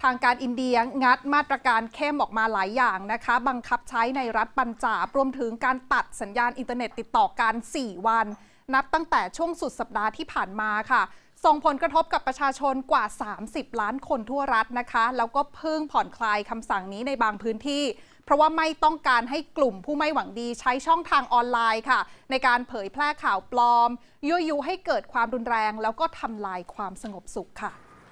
างการอินเดียงัดมาตรการเข้มออกมาหลายอย่างนะคะบังคับใช้ในรัฐปัญจาบรวมถึงการตัดสัญญาณอินเทอร์เน็ตติดต่อกัน4 วันนับตั้งแต่ช่วงสุดสัปดาห์ที่ผ่านมาค่ะส่งผลกระทบกับประชาชนกว่า30 ล้านคนทั่วรัฐนะคะแล้วก็เพิ่งผ่อนคลายคำสั่งนี้ในบางพื้นที่เพราะว่าไม่ต้องการให้กลุ่มผู้ไม่หวังดีใช้ช่องทางออนไลน์ค่ะในการเผยแพร่ข่าวปลอมยั่วยุให้เกิดความรุนแรงแล้วก็ทำลายความสงบสุขค่ะ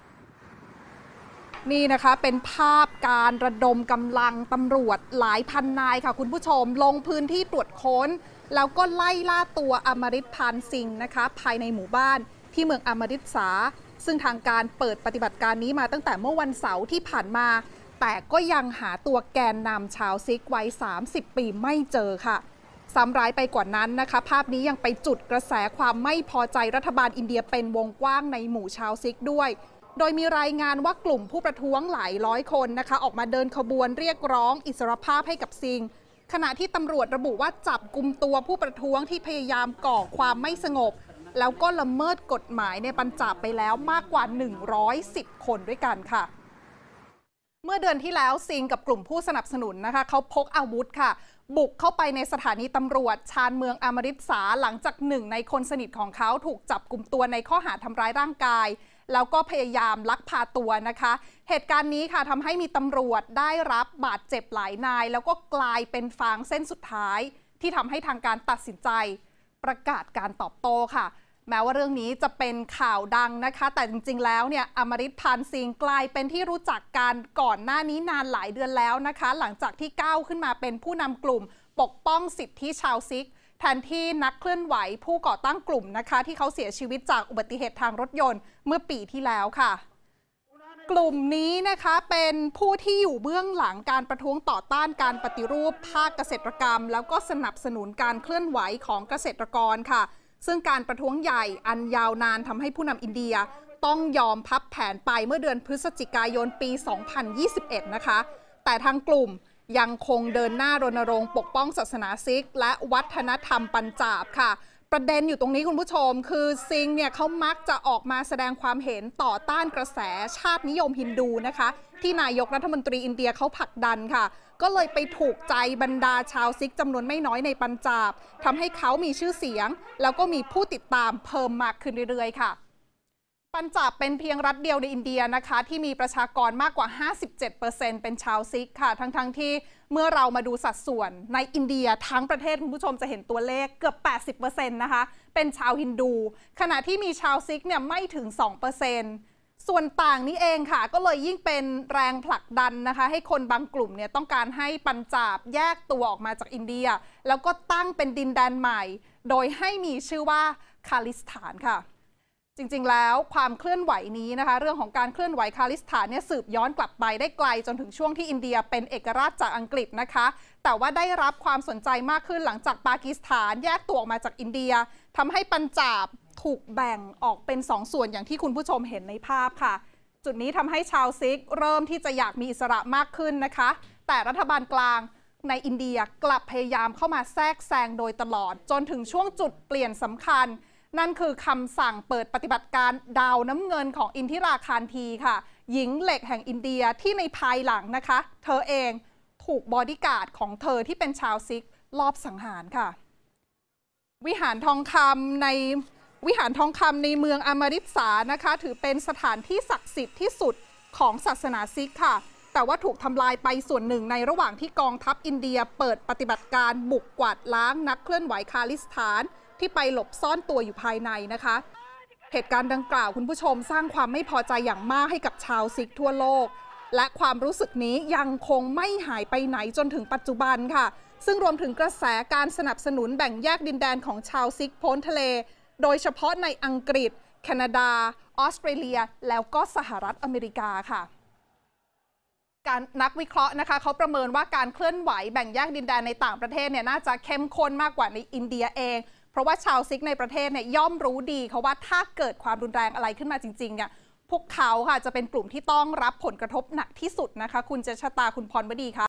นี่นะคะเป็นภาพการระดมกำลังตำรวจหลายพันนายค่ะคุณผู้ชมลงพื้นที่ตรวจค้นแล้วก็ไล่ล่าตัวอมฤตพานซิงห์นะคะภายในหมู่บ้านที่เมืองอมฤตสาซึ่งทางการเปิดปฏิบัติการนี้มาตั้งแต่เมื่อวันเสาร์ที่ผ่านมาแต่ก็ยังหาตัวแกนนำชาวซิกวัย30 ปีไม่เจอค่ะซ้ำร้ายไปกว่านั้นนะคะภาพนี้ยังไปจุดกระแสความไม่พอใจรัฐบาลอินเดียเป็นวงกว้างในหมู่ชาวซิกด้วยโดยมีรายงานว่ากลุ่มผู้ประท้วงหลายร้อยคนนะคะออกมาเดินขบวนเรียกร้องอิสรภาพให้กับซิงห์ขณะที่ตำรวจระบุว่าจับกุมตัวผู้ประท้วงที่พยายามก่อความไม่สงบแล้วก็ละเมิดกฎหมายในปัญจาบไปแล้วมากกว่า110 คนด้วยกันค่ะเมื่อเดือนที่แล้วซิงกับกลุ่มผู้สนับสนุนนะคะเขาพกอาวุธค่ะบุกเข้าไปในสถานีตำรวจชานเมืองอมฤตสาหลังจากหนึ่งในคนสนิทของเขาถูกจับกุมตัวในข้อหาทำร้ายร่างกายแล้วก็พยายามลักพาตัวนะคะเหตุการณ์นี้ค่ะทำให้มีตำรวจได้รับบาดเจ็บหลายนายแล้วก็กลายเป็นฟางเส้นสุดท้ายที่ทำให้ทางการตัดสินใจประกาศการตอบโต้ค่ะแม้ว่าเรื่องนี้จะเป็นข่าวดังนะคะแต่จริงๆแล้วเนี่ยอมฤตพานซิงห์กลายเป็นที่รู้จักกันก่อนหน้านี้นานหลายเดือนแล้วนะคะหลังจากที่ก้าวขึ้นมาเป็นผู้นำกลุ่มปกป้องสิทธิชาวซิกแทนที่นักเคลื่อนไหวผู้ก่อตั้งกลุ่มนะคะที่เขาเสียชีวิตจากอุบัติเหตุทางรถยนต์เมื่อปีที่แล้วค่ะกลุ่มนี้นะคะเป็นผู้ที่อยู่เบื้องหลังการประท้วงต่อต้านการปฏิรูปภาคเกษตรกรรมแล้วก็สนับสนุนการเคลื่อนไหวของเกษตรกรค่ะซึ่งการประท้วงใหญ่อันยาวนานทำให้ผู้นำอินเดียต้องยอมพับแผนไปเมื่อเดือนพฤศจิกายนปี 2021 นะคะแต่ทางกลุ่มยังคงเดินหน้ารณรงค์ปกป้องศาสนาซิกและวัฒนธรรมปัญจาบค่ะประเด็นอยู่ตรงนี้คุณผู้ชมคือซิงเนี่ยเขามักจะออกมาแสดงความเห็นต่อต้านกระแสชาตินิยมฮินดูนะคะที่นายกรัฐมนตรีอินเดียเขาผลักดันค่ะก็เลยไปถูกใจบรรดาชาวซิกจำนวนไม่น้อยในปัญจาบทำให้เขามีชื่อเสียงแล้วก็มีผู้ติดตามเพิ่มมากขึ้นเรื่อยๆค่ะปัญจาบเป็นเพียงรัฐเดียวในอินเดียนะคะที่มีประชากรมากกว่า 57% เป็นชาวซิกค่ะทั้งที่เมื่อเรามาดูสัดส่วนในอินเดียทั้งประเทศคุณผู้ชมจะเห็นตัวเลขเกือบ 80% นะคะเป็นชาวฮินดูขณะที่มีชาวซิกเนี่ยไม่ถึง 2%ส่วนต่างนี้เองค่ะก็เลยยิ่งเป็นแรงผลักดันนะคะให้คนบางกลุ่มเนี่ยต้องการให้ปัญจาบแยกตัวออกมาจากอินเดียแล้วก็ตั้งเป็นดินแดนใหม่โดยให้มีชื่อว่าคาลิสถานค่ะจริงๆแล้วความเคลื่อนไหวนี้นะคะเรื่องของการเคลื่อนไหวคาลิสถานเนี่ยสืบย้อนกลับไปได้ไกลจนถึงช่วงที่อินเดียเป็นเอกราชจากอังกฤษนะคะแต่ว่าได้รับความสนใจมากขึ้นหลังจากปากีสถานแยกตัวออกมาจากอินเดียทำให้ปัญจาบถูกแบ่งออกเป็น2 ส่วนอย่างที่คุณผู้ชมเห็นในภาพค่ะจุดนี้ทำให้ชาวซิกเริ่มที่จะอยากมีอิสระมากขึ้นนะคะแต่รัฐบาลกลางในอินเดียกลับพยายามเข้ามาแทรกแซงโดยตลอดจนถึงช่วงจุดเปลี่ยนสำคัญนั่นคือคำสั่งเปิดปฏิบัติการดาวน้ำเงินของอินทิราคารธีค่ะหญิงเหล็กแห่งอินเดียที่ในภายหลังนะคะเธอเองถูกบอดี้การ์ดของเธอที่เป็นชาวซิกลอบสังหารค่ะวิหารทองคำในเมืองอมฤตสานะคะถือเป็นสถานที่ศักดิ์สิทธิ์ที่สุดของศาสนาซิกค่ะแต่ว่าถูกทำลายไปส่วนหนึ่งในระหว่างที่กองทัพอินเดียเปิดปฏิบัติการบุกกวาดล้างนักเคลื่อนไหวคาลิสถานที่ไปหลบซ่อนตัวอยู่ภายในนะคะเหตุการณ์ดังกล่าวคุณผู้ชมสร้างความไม่พอใจอย่างมากให้กับชาวซิกทั่วโลกและความรู้สึกนี้ยังคงไม่หายไปไหนจนถึงปัจจุบันค่ะซึ่งรวมถึงกระแสการสนับสนุนแบ่งแยกดินแดนของชาวซิกพ้นทะเลโดยเฉพาะในอังกฤษแคนาดาออสเตรเลียแล้วก็สหรัฐอเมริกาค่ะการนักวิเคราะห์นะคะเขาประเมินว่าการเคลื่อนไหวแบ่งแยกดินแดนในต่างประเทศเนี่ยน่าจะเข้มข้นมากกว่าในอินเดียเองเพราะว่าชาวซิกในประเทศเนี่ยย่อมรู้ดีเขาว่าถ้าเกิดความรุนแรงอะไรขึ้นมาจริงๆเนี่ยพวกเขาค่ะจะเป็นกลุ่มที่ต้องรับผลกระทบหนักที่สุดนะคะคุณเจษตาคุณพรวดีค่ะ